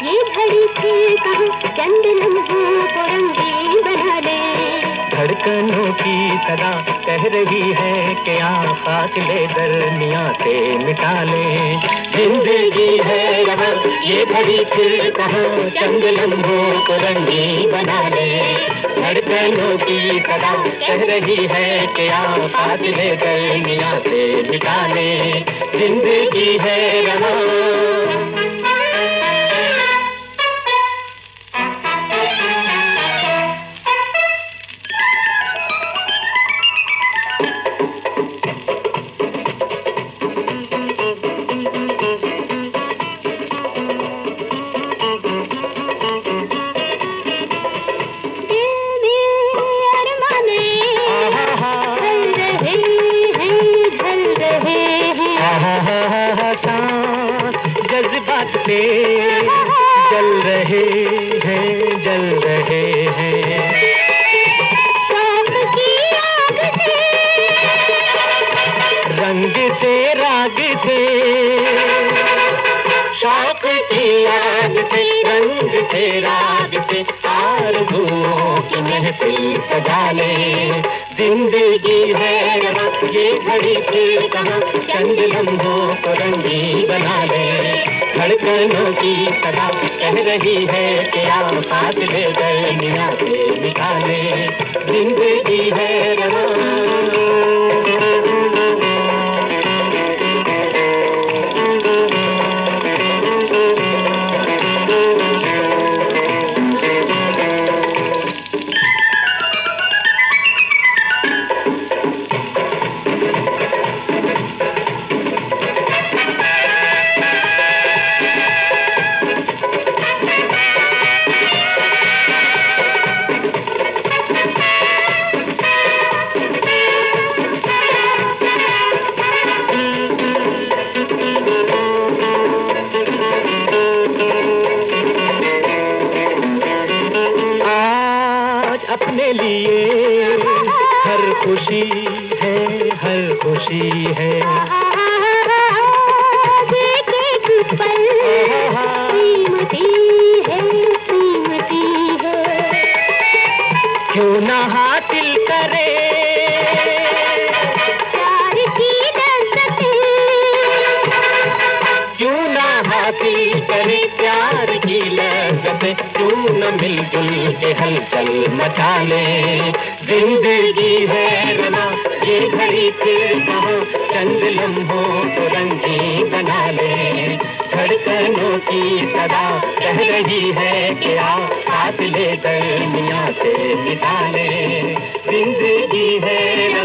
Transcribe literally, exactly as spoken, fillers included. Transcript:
ये घड़ी फिर कहाँ चंद लम्हों को रंगीन बना ले। धड़कनों की सदा कह रही है कि आ फासले दरमियां से मिटा ले। जिंदगी है यहाँ ये घड़ी फिर कहाँ चंद लम्हों को रंगीन बना ले। धड़कनों की सदा कह रही है कि आ फासले दरमियां से मिटा ले। जिंदगी है यहाँ जज्बात पे जल रहे हैं जल रहे हैं। शौक की आग से रंग से राग से शौक की आग से रंग से राग से आरज़ुओं की महफिल सजा ले। जिंदगी है यहाँ ये घड़ी फिर कहाँ चंद लम्हों को रंगीन बना ले। धड़कनों की सदा कह रही है कि आ फासले दरमियां से मिटा ले। जिंदगी है यहाँ अपने लिए हर खुशी है हर खुशी है। एक एक पल कीमती है कीमती है। क्यों ना हासिल करे प्यार की लज़्ज़तें। क्यों ना हासिल करे प्यार की लज़्ज़तें। क्यों न मिलजुल के हलचल मचा ले। जिंदगी है रमा ये घड़ी फिर कहाँ चंद लम्हों को रंगीन बना ले। धड़कनों की सदा कह रही है कि आ फासले दरमियां से मिटा ले। जिंदगी है